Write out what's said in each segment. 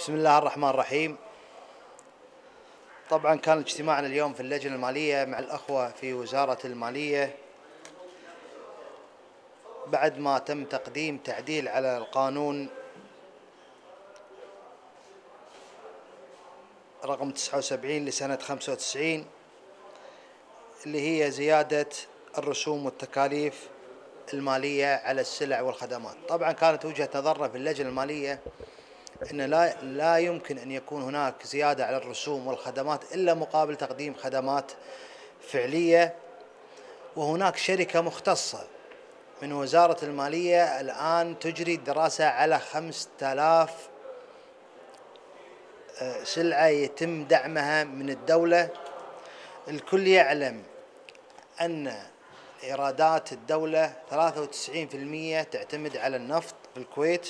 بسم الله الرحمن الرحيم. طبعا كان اجتماعنا اليوم في اللجنة المالية مع الأخوة في وزارة المالية بعد ما تم تقديم تعديل على القانون رقم 79 لسنة 95 اللي هي زيادة الرسوم والتكاليف المالية على السلع والخدمات. طبعا كانت وجهة نظرنا في اللجنة المالية أن لا يمكن أن يكون هناك زيادة على الرسوم والخدمات إلا مقابل تقديم خدمات فعلية، وهناك شركة مختصة من وزارة المالية الآن تجري دراسة على 5000 سلعة يتم دعمها من الدولة. الكل يعلم أن إيرادات الدولة 93% تعتمد على النفط في الكويت،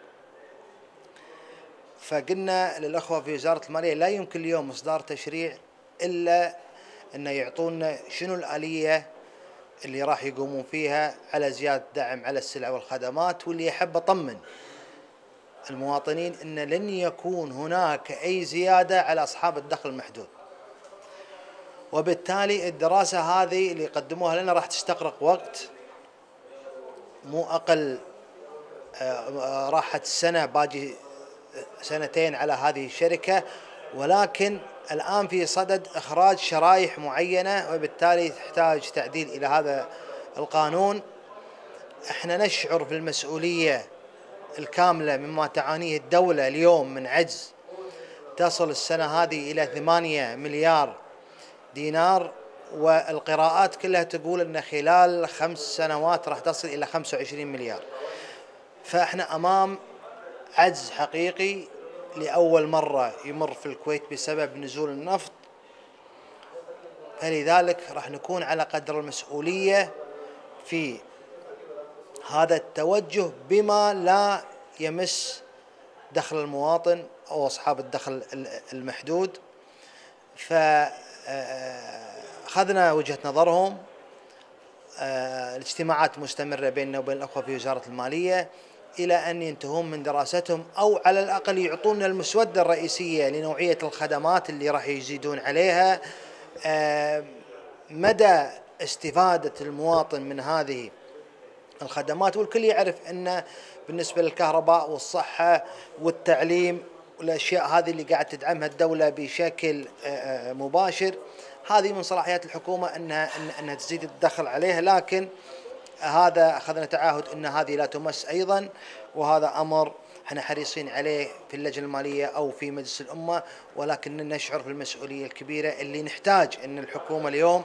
فقلنا للأخوة في وزارة المالية لا يمكن اليوم إصدار تشريع إلا أن يعطونا شنو الآلية اللي راح يقومون فيها على زيادة دعم على السلع والخدمات. واللي يحب أطمن المواطنين أن لن يكون هناك أي زيادة على أصحاب الدخل المحدود، وبالتالي الدراسة هذه اللي يقدموها لنا راح تستغرق وقت مو أقل. راحت السنة باقي سنتين على هذه الشركة، ولكن الآن في صدد إخراج شرائح معينة، وبالتالي تحتاج تعديل إلى هذا القانون. احنا نشعر في المسؤولية الكاملة مما تعانيه الدولة اليوم من عجز تصل السنة هذه إلى 8 مليار دينار، والقراءات كلها تقول أن خلال 5 سنوات راح تصل إلى 25 مليار. فاحنا أمام عجز حقيقي لأول مرة يمر في الكويت بسبب نزول النفط، فلذلك راح نكون على قدر المسؤولية في هذا التوجه بما لا يمس دخل المواطن أو أصحاب الدخل المحدود. فأخذنا وجهة نظرهم. الاجتماعات مستمرة بيننا وبين الأخوة في وزارة المالية إلى أن ينتهون من دراستهم، أو على الأقل يعطونا المسودة الرئيسية لنوعية الخدمات اللي راح يزيدون عليها، مدى استفادة المواطن من هذه الخدمات. والكل يعرف أن بالنسبة للكهرباء والصحة والتعليم والأشياء هذه اللي قاعد تدعمها الدولة بشكل مباشر، هذه من صلاحيات الحكومة أنها تزيد الدخل عليها، لكن هذا أخذنا تعهد أن هذه لا تمس أيضا، وهذا أمر احنا حريصين عليه في اللجنة المالية أو في مجلس الأمة، ولكن نشعر بالمسؤولية الكبيرة اللي نحتاج أن الحكومة اليوم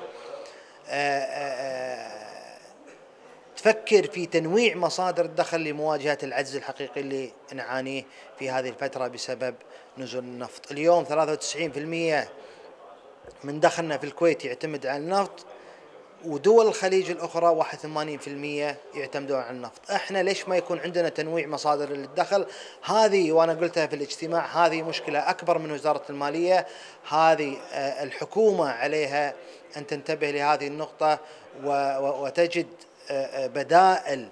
تفكر في تنويع مصادر الدخل لمواجهة العجز الحقيقي اللي نعانيه في هذه الفترة بسبب نزول النفط. اليوم 93% من دخلنا في الكويت يعتمد على النفط، ودول الخليج الأخرى 81% يعتمدون على النفط. احنا ليش ما يكون عندنا تنويع مصادر للدخل؟ هذه وأنا قلتها في الاجتماع، هذه مشكلة أكبر من وزارة المالية. هذه الحكومة عليها أن تنتبه لهذه النقطة وتجد بدائل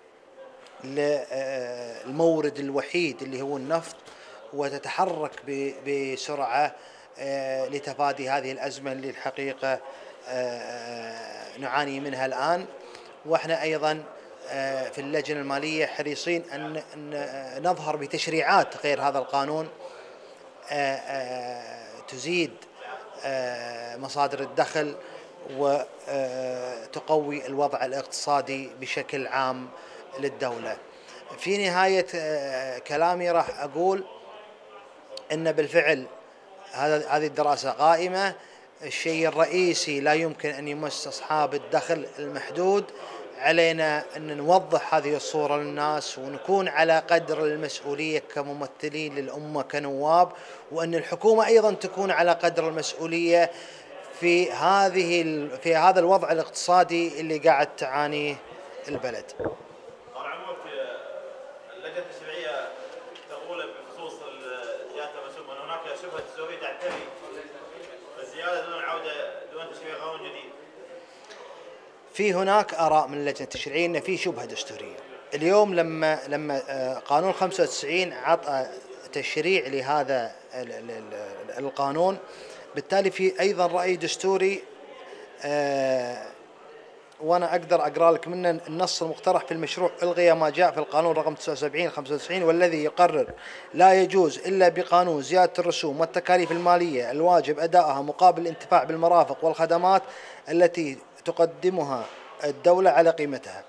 للمورد الوحيد اللي هو النفط، وتتحرك بسرعة لتفادي هذه الأزمة اللي الحقيقة نعاني منها الآن. وإحنا أيضا في اللجنة المالية حريصين أن نظهر بتشريعات غير هذا القانون تزيد مصادر الدخل وتقوي الوضع الاقتصادي بشكل عام للدولة. في نهاية كلامي راح أقول أن بالفعل هذه الدراسة قائمة. الشيء الرئيسي لا يمكن أن يمس أصحاب الدخل المحدود. علينا أن نوضح هذه الصورة للناس ونكون على قدر المسؤولية كممثلين للأمة كنواب، وأن الحكومة أيضا تكون على قدر المسؤولية في هذا الوضع الاقتصادي اللي قاعد تعانيه البلد. طال عمرك، اللجنة التشريعية تقول بخصوص زيادة الرسوم أن هناك شبهة دستورية تعتري الزيادة دون عودة دون تشريع قانون جديد. في هناك آراء من اللجنة التشريعية أن في شبهة دستورية. اليوم لما قانون 95 عطى تشريع لهذا القانون. بالتالي في أيضا رأي دستوري، وأنا أقدر أقرأ لك منه النص المقترح في المشروع: إلغي ما جاء في القانون رقم 79/95 والذي يقرر لا يجوز إلا بقانون زيادة الرسوم والتكاليف المالية الواجب أداءها مقابل الانتفاع بالمرافق والخدمات التي تقدمها الدولة على قيمتها.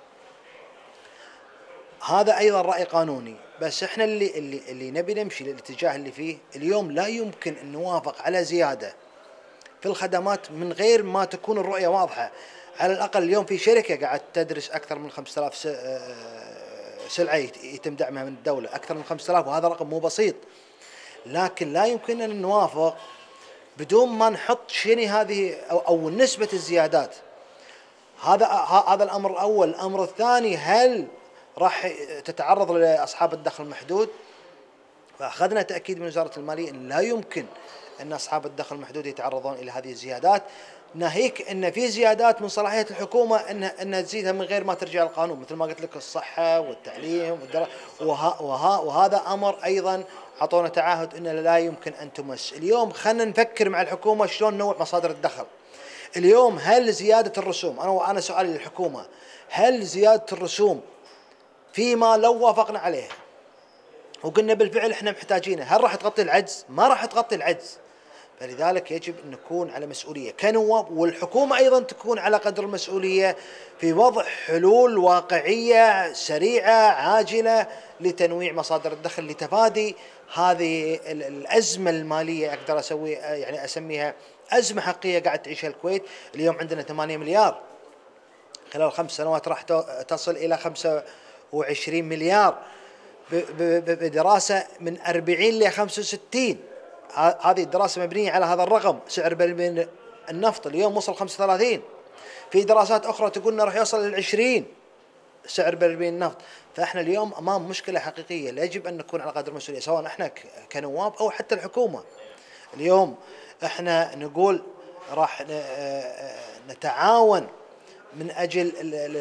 هذا أيضا رأي قانوني، بس احنا اللي نبي نمشي للاتجاه اللي فيه اليوم. لا يمكن أن نوافق على زيادة في الخدمات من غير ما تكون الرؤية واضحة. على الأقل اليوم في شركة قاعد تدرس أكثر من 5000 سلعة يتم دعمها من الدولة، أكثر من 5000، وهذا رقم مو بسيط. لكن لا يمكن أن نوافق بدون ما نحط شنو هذه أو نسبة الزيادات. هذا الأمر الأول. الأمر الثاني: هل راح تتعرض لأصحاب الدخل المحدود؟ فأخذنا تأكيد من وزارة المالية أن لا يمكن أن أصحاب الدخل المحدود يتعرضون إلى هذه الزيادات، ناهيك أن في زيادات من صلاحية الحكومة أنها تزيدها من غير ما ترجع القانون، مثل ما قلت لك الصحة والتعليم وهذا أمر أيضا أعطونا تعهد أنه لا يمكن أن تمس. اليوم خلنا نفكر مع الحكومة شلون نوع مصادر الدخل. اليوم هل زيادة الرسوم، أنا سؤالي للحكومة، هل زيادة الرسوم فيما لو وافقنا عليه وقلنا بالفعل احنا محتاجينه، هل راح تغطي العجز؟ ما راح تغطي العجز. فلذلك يجب أن نكون على مسؤولية كنواب، والحكومة أيضا تكون على قدر المسؤولية في وضع حلول واقعية سريعة عاجلة لتنويع مصادر الدخل لتفادي هذه الأزمة المالية. أقدر أسميها أزمة حقيقية قاعد تعيشها الكويت. اليوم عندنا 8 مليار، خلال 5 سنوات راح تصل إلى 25 مليار بدراسة من 40 ل 65. هذه الدراسة مبنية على هذا الرقم. سعر برميل النفط اليوم وصل 35، في دراسات أخرى تقول إنه راح يوصل ل20 سعر برميل النفط. فإحنا اليوم أمام مشكلة حقيقية، يجب أن نكون على قدر المسؤولية، سواء إحنا كنواب أو حتى الحكومة. اليوم إحنا نقول راح نتعاون من أجل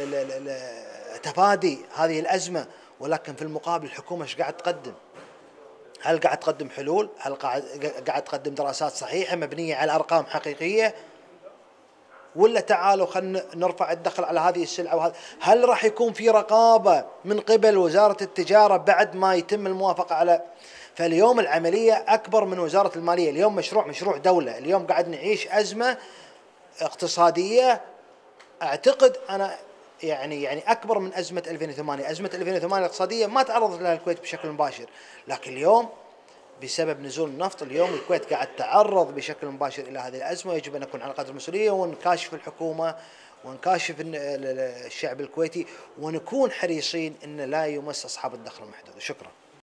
تفادي هذه الأزمة، ولكن في المقابل الحكومة ايش قاعد تقدم؟ هل قاعد تقدم حلول؟ هل قاعد تقدم دراسات صحيحة مبنية على أرقام حقيقية؟ ولا تعالوا خلينا نرفع الدخل على هذه السلعة هل راح يكون في رقابة من قبل وزارة التجارة بعد ما يتم الموافقة على؟ فاليوم العملية أكبر من وزارة المالية. اليوم مشروع دولة. اليوم قاعد نعيش أزمة اقتصادية أعتقد أنا يعني أكبر من أزمة 2008. أزمة 2008 الاقتصادية ما تعرضت لها الكويت بشكل مباشر، لكن اليوم بسبب نزول النفط اليوم الكويت قاعد تعرض بشكل مباشر إلى هذه الأزمة. يجب أن نكون على قدر المسؤولية ونكاشف الحكومة ونكاشف الشعب الكويتي ونكون حريصين أن لا يمس أصحاب الدخل المحدود. شكرا.